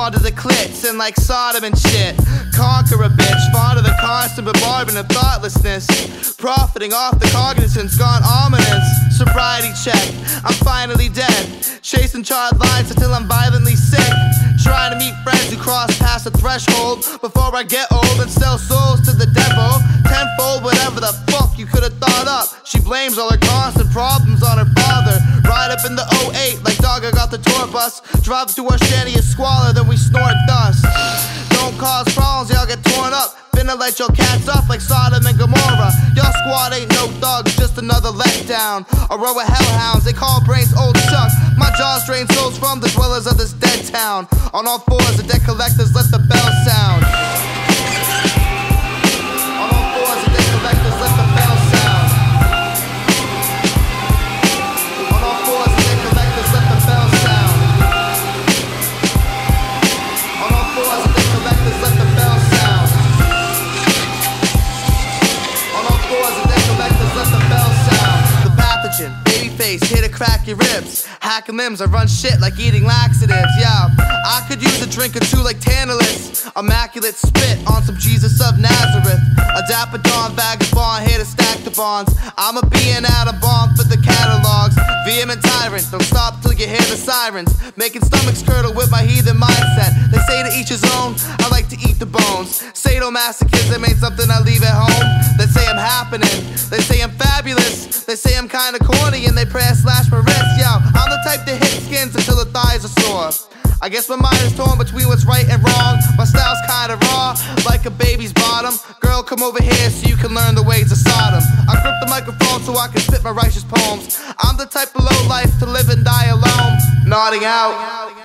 fond of the clits and like Sodom and shit. Conquer a bitch, fond of the constant bombardment of thoughtlessness. Profiting off the cognizance, gone ominous. Sobriety check, I'm finally dead. Chasing charred lines until I'm violently sick. Trying to meet friends who cross past the threshold before I get old and sell souls to the devil. Tenfold, whatever the fuck you could've thought up. She blames all her constant problems on her father. Ride up in the 08 like dog I got the tour bus. Drive through our shanty and squalor, then we snort dust. Don't cause problems, y'all get torn up. Finna let your cats off like Sodom and Gomorrah. Y'all squad ain't no thugs, just another letdown. A row of hellhounds, they call brains old Chuck. My jaws drain souls from the dwellers of this dead town. On all fours, the debt collectors let the bell sound. On all fours, the debt collectors let the bell sound. On all fours, the debt collectors let the bell sound. On all fours, the debt collectors let the bell sound. On all fours, the debt collectors let the bell sound. The pathogen, babyface, here to crack your ribs. Hacking limbs, I run shit like eating laxatives, yeah. I could use a drink or two like Tantalus. Immaculate spit on some Jesus of Nazareth. A dapper dawn, vagabond, here to stack the bonds. I'm a being out of bomb for the catalogs. Vehement tyrant, don't stop till you hear the sirens. Making stomachs curdle with my heathen mindset. They say to each his own, I like to eat the bones. Sadomasochism ain't something I leave at home. They say I'm happening, they say I'm fabulous. They say I'm kinda corny and they pray I slash my wrist, yo. I'm the type to hit skins until the thighs are sore. I guess my mind is torn between what's right and wrong. My style's kinda raw, like a baby's bottom. Girl, come over here so you can learn the ways of Sodom. I grip the microphone so I can spit my righteous poems. I'm the type of low life to live and die alone. Nodding out.